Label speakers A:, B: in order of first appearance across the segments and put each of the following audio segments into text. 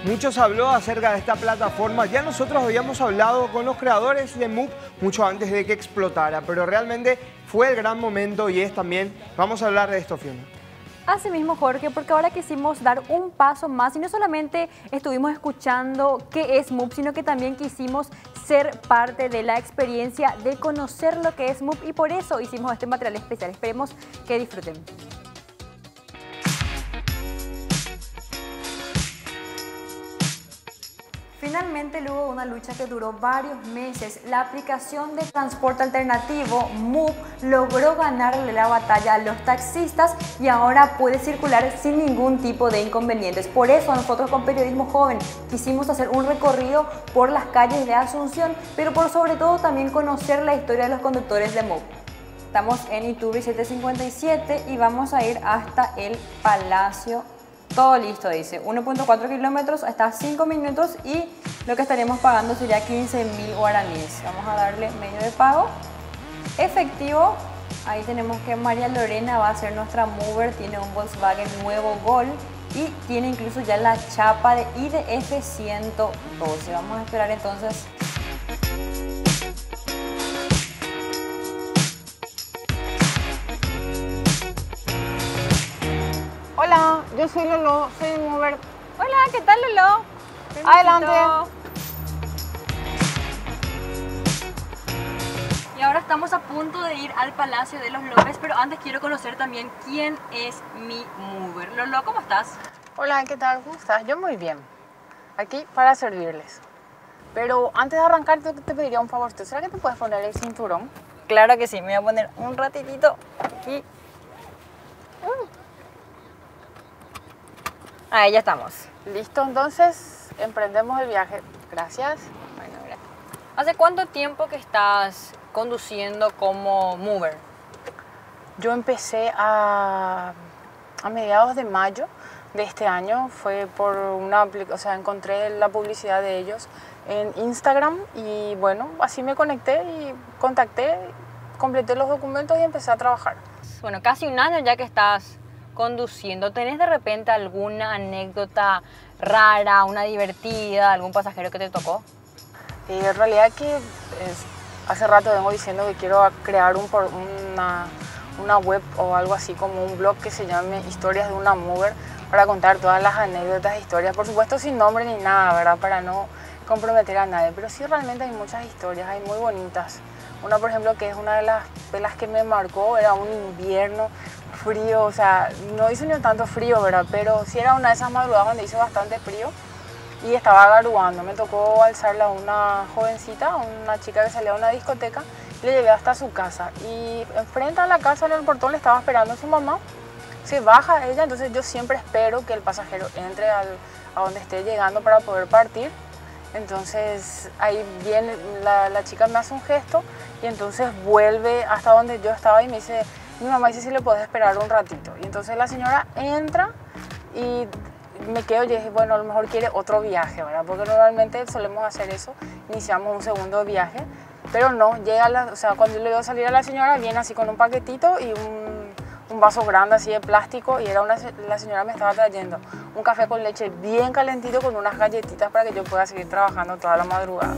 A: Mucho se habló acerca de esta plataforma. Ya nosotros habíamos hablado con los creadores de Moop mucho antes de que explotara, pero realmente fue el gran momento y es también... Vamos a hablar de esto, Fiona.
B: Así mismo, Jorge, porque ahora quisimos dar un paso más y no solamente estuvimos escuchando qué es Moop, sino que también quisimos ser parte de la experiencia de conocer lo que es Moop y por eso hicimos este material especial. Esperemos que disfruten. Finalmente, luego de una lucha que duró varios meses, la aplicación de transporte alternativo Moop logró ganarle la batalla a los taxistas y ahora puede circular sin ningún tipo de inconvenientes. Por eso nosotros con Periodismo Joven quisimos hacer un recorrido por las calles de Asunción, pero por sobre todo también conocer la historia de los conductores de Moop. Estamos en Iturri 757 y vamos a ir hasta el Palacio. Todo listo, dice, 1.4 kilómetros, hasta 5 minutos y lo que estaremos pagando sería 15.000 guaraníes. Vamos a darle medio de pago, efectivo. Ahí tenemos que María Lorena va a ser nuestra mover, tiene un Volkswagen nuevo Gol y tiene incluso ya la chapa de IDF 112. Vamos a esperar entonces.
C: Hola, yo soy Lolo, soy de Mover.
B: Hola, ¿qué tal, Lolo?
C: Adelante.
B: Y ahora estamos a punto de ir al Palacio de los López, pero antes quiero conocer también quién es mi mover. Lolo, ¿cómo estás?
C: Hola, ¿qué tal? ¿Cómo estás? Yo muy bien. Aquí para servirles. Pero antes de arrancar te pediría un favor. ¿Será que te puedes poner el cinturón?
B: Claro que sí, me voy a poner un ratitito aquí. Ahí ya estamos.
C: Listo, entonces emprendemos el viaje. Gracias.
B: Bueno, mira. ¿Hace cuánto tiempo que estás conduciendo como mover?
C: Yo empecé a mediados de mayo de este año. Fue por una aplicación, o sea, encontré la publicidad de ellos en Instagram y bueno, así me conecté y contacté, completé los documentos y empecé a trabajar.
B: Bueno, casi un año ya que estás conduciendo. ¿Tenés de repente alguna anécdota rara, una divertida, algún pasajero que te tocó?
C: En realidad que hace rato vengo diciendo que quiero crear una web o algo así como un blog que se llame Historias de una Mover para contar todas las anécdotas e historias, por supuesto sin nombre ni nada, ¿verdad? Para no comprometer a nadie, pero sí realmente hay muchas historias, hay muy bonitas. Una, por ejemplo, que es una de las que me marcó, era un invierno frío, o sea, no hizo ni tanto frío, ¿verdad? Pero sí era una de esas madrugadas donde hizo bastante frío y estaba garuando. Me tocó alzarla a una jovencita, una chica que salía a una discoteca, y le llevé hasta su casa. Y enfrente a la casa, en el portón, le estaba esperando su mamá. Se baja ella, entonces yo siempre espero que el pasajero entre a donde esté llegando para poder partir. Entonces ahí viene, la chica me hace un gesto y entonces vuelve hasta donde yo estaba y me dice, mi mamá dice si le puedes esperar un ratito. Y entonces la señora entra y me quedo y dije, bueno, a lo mejor quiere otro viaje, ¿verdad? Porque normalmente solemos hacer eso, iniciamos un segundo viaje, pero no, llega o sea, cuando yo le veo salir a la señora, viene así con un paquetito y un vaso grande así de plástico y la señora me estaba trayendo un café con leche bien calentito con unas galletitas para que yo pueda seguir trabajando toda la madrugada.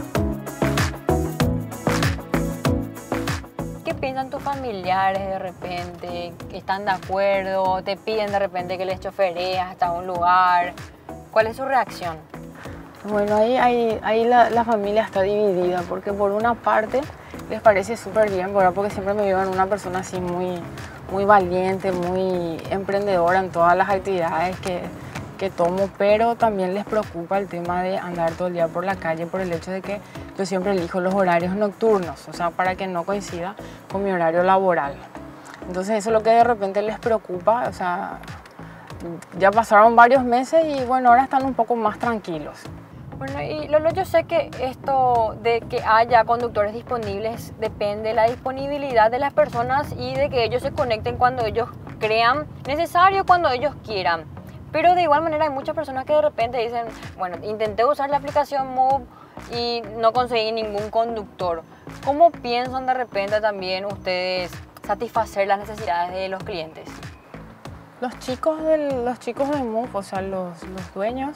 B: ¿Qué piensan tus familiares de repente? ¿Están de acuerdo? ¿Te piden de repente que les choferees hasta un lugar? ¿Cuál es su reacción?
C: Bueno, ahí la familia está dividida porque por una parte les parece súper bien, ¿verdad? Porque siempre me vieron una persona así muy valiente, muy emprendedora en todas las actividades que tomo, pero también les preocupa el tema de andar todo el día por la calle por el hecho de que yo siempre elijo los horarios nocturnos, o sea, para que no coincida con mi horario laboral. Entonces eso es lo que de repente les preocupa, o sea, ya pasaron varios meses y bueno, ahora están un poco más tranquilos.
B: Bueno, y Lolo, yo sé que esto de que haya conductores disponibles depende de la disponibilidad de las personas y de que ellos se conecten cuando ellos crean necesario, cuando ellos quieran. Pero de igual manera hay muchas personas que de repente dicen, bueno, intenté usar la aplicación Moop y no conseguí ningún conductor. ¿Cómo piensan de repente también ustedes satisfacer las necesidades de los clientes?
C: Los chicos de Moop, o sea, los dueños,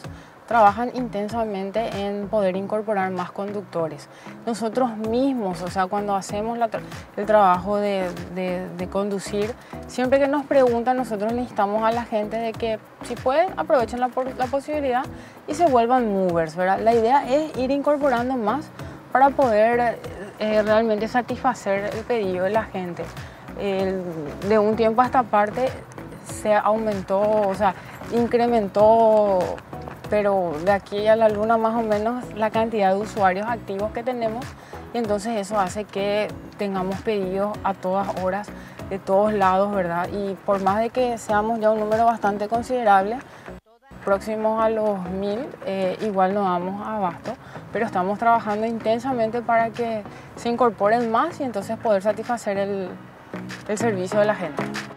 C: trabajan intensamente en poder incorporar más conductores. Nosotros mismos, o sea, cuando hacemos el trabajo de conducir, siempre que nos preguntan, nosotros le instamos a la gente de que si pueden, aprovechen la posibilidad y se vuelvan movers, ¿verdad? La idea es ir incorporando más para poder realmente satisfacer el pedido de la gente. De un tiempo a esta parte se aumentó, o sea, incrementó, pero de aquí a la luna más o menos la cantidad de usuarios activos que tenemos, y entonces eso hace que tengamos pedidos a todas horas de todos lados, ¿verdad? Y por más de que seamos ya un número bastante considerable, próximos a los 1000, igual no damos abasto, pero estamos trabajando intensamente para que se incorporen más y entonces poder satisfacer el servicio de la gente.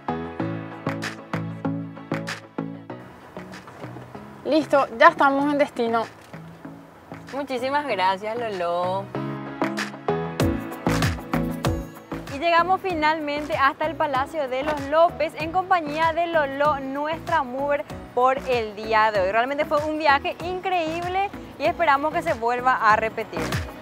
C: Listo, ya estamos en destino.
B: Muchísimas gracias, Lolo. Y llegamos finalmente hasta el Palacio de los López en compañía de Lolo, nuestra mover por el día de hoy. Realmente fue un viaje increíble y esperamos que se vuelva a repetir.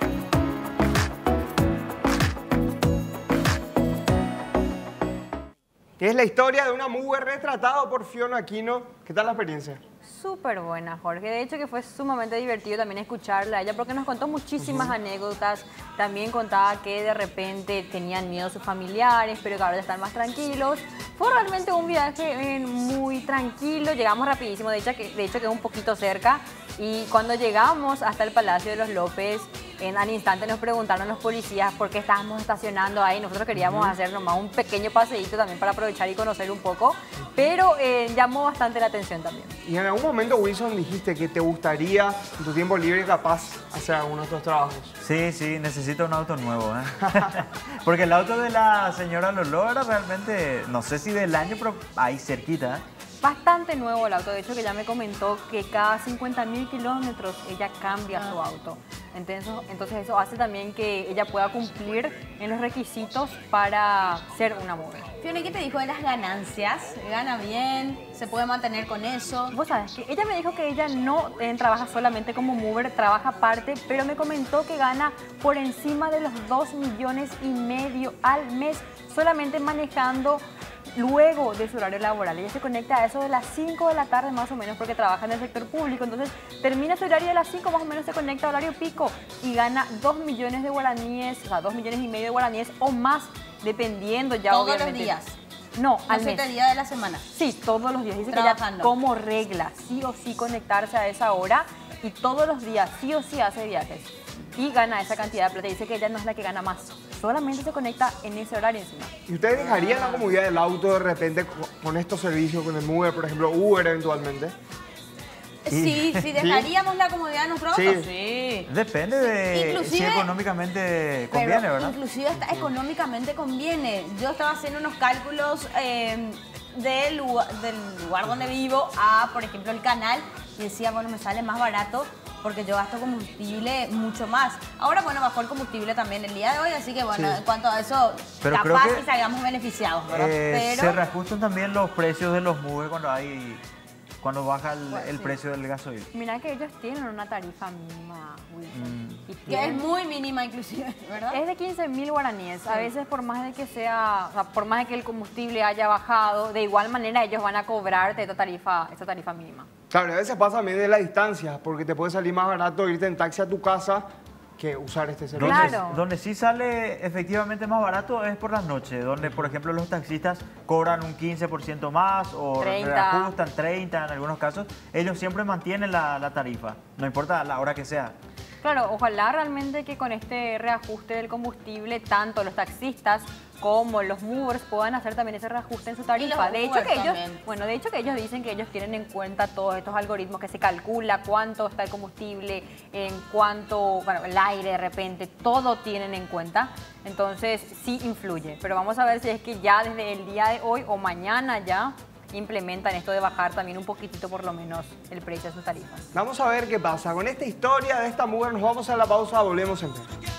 A: Es la historia de una mover retratada por Fiona Aquino. ¿Qué tal la experiencia?
B: Súper buena, Jorge. De hecho que fue sumamente divertido también escucharla a ella porque nos contó muchísimas anécdotas. También contaba que de repente tenían miedo sus familiares, pero que ahora están más tranquilos. Fue realmente un viaje muy tranquilo. Llegamos rapidísimo, de hecho que es un poquito cerca. Y cuando llegamos hasta el Palacio de los López, al instante nos preguntaron los policías por qué estábamos estacionando ahí. Nosotros queríamos hacer nomás un pequeño paseíto también para aprovechar y conocer un poco, pero llamó bastante la atención también.
A: Y en algún momento, Wilson, dijiste que te gustaría en tu tiempo libre capaz hacer alguno de estos trabajos.
D: Sí, sí, necesito un auto nuevo, ¿eh? Porque el auto de la señora Lolo era realmente, no sé si del año, pero ahí cerquita, ¿eh?
B: Bastante nuevo el auto, de hecho que ya me comentó que cada 50.000 kilómetros ella cambia su auto. Entonces eso hace también que ella pueda cumplir en los requisitos para ser una mover.
E: Fiona, ¿qué te dijo de las ganancias? ¿Gana bien? ¿Se puede mantener con eso?
B: Vos sabés que ella me dijo que ella no trabaja solamente como mover, trabaja aparte, pero me comentó que gana por encima de los 2,5 millones al mes solamente manejando luego de su horario laboral. Ella se conecta a eso de las 5 de la tarde más o menos porque trabaja en el sector público, entonces termina su horario de las 5 más o menos, se conecta a horario pico y gana 2 millones de guaraníes, o sea, 2,5 millones de guaraníes o más, dependiendo ya
E: ¿Todos
B: obviamente.
E: los días?
B: No, al
E: ¿Los
B: mes.
E: 7 días de la semana?
B: Sí, todos los días. Dice
E: trabajando.
B: Que ella como regla, sí o sí conectarse a esa hora y todos los días sí o sí hace viajes y gana esa cantidad de plata. Dice que ella no es la que gana más, solamente se conecta en ese horario encima.
A: ¿Y ustedes dejarían la comodidad del auto de repente con estos servicios, con el Mover, por ejemplo, Uber eventualmente?
E: Sí, dejaríamos la comodidad de nuestro auto.
D: Sí. Depende de si económicamente conviene, ¿verdad?
E: Inclusive hasta económicamente conviene. Yo estaba haciendo unos cálculos del lugar donde vivo a, por ejemplo, el canal y decía, bueno, me sale más barato porque yo gasto combustible mucho más. Ahora, bueno, bajó el combustible también el día de hoy, así que, bueno, en cuanto a eso,
D: pero
E: capaz que salgamos beneficiados, ¿verdad? Pero
D: se reajustan también los precios de los Mover cuando baja el precio del gasoil.
B: Mira que ellos tienen una tarifa mínima, Wilson.
E: Que es muy mínima inclusive, ¿verdad?
B: Es de 15.000 guaraníes. Sí. A veces por más de que sea, o sea, por más de que el combustible haya bajado, de igual manera ellos van a cobrarte esta tarifa mínima.
A: Claro, a veces pasa también de la distancia, porque te puede salir más barato irte en taxi a tu casa que usar este servicio.
B: Claro.
D: Donde sí sale efectivamente más barato es por las noches, donde por ejemplo los taxistas cobran un 15% más o
B: 30.
D: reajustan 30 en algunos casos. Ellos siempre mantienen la tarifa, no importa la hora que sea.
B: Claro, ojalá realmente que con este reajuste del combustible, tanto los taxistas como los movers puedan hacer también ese reajuste en su tarifa. De hecho que ellos dicen que ellos tienen en cuenta todos estos algoritmos que se calcula cuánto está el combustible, en cuánto, bueno, el aire de repente, todo tienen en cuenta. Entonces sí influye, pero vamos a ver si es que ya desde el día de hoy o mañana ya implementan esto de bajar también un poquitito por lo menos el precio de sus tarifas.
A: Vamos a ver qué pasa. Con esta historia de esta mujer nos vamos a la pausa, volvemos en breve.